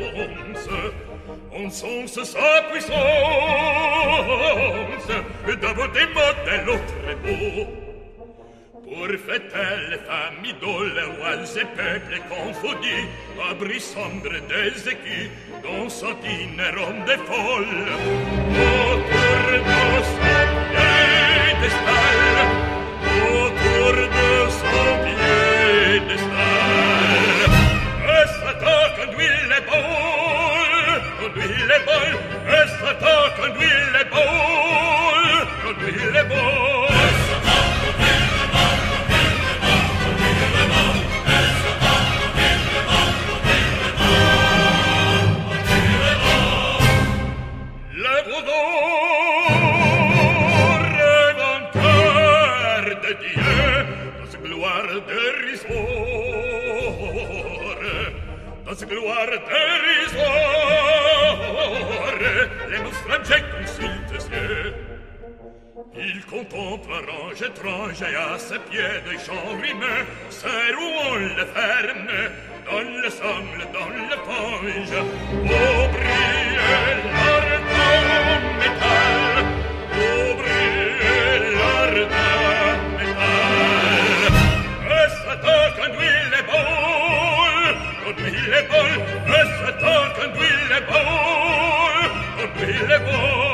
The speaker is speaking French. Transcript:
On sens sa puissance, d'abord des modèles très beaux. Pour fêter les femmes idoles, rois et peuples confondus, abris sombres des écus, dont Santine ronde et folle, autour de son piédestal, autour de son piédestal. Et Satan conduit les boules, et Satan conduit les boules, conduit les boules. Dans ce gloire dérisoire, les monstres abjects consultent ses yeux. Il contemple un range étrange et à ses pieds des gens humains, serre où on le ferme, dans le sangle, dans le fange, au briller l'ardent métal, au briller l'ardent métal. Et Satan conduit les boules, conduit les boules, et Satan conduit les boules, conduit les boules.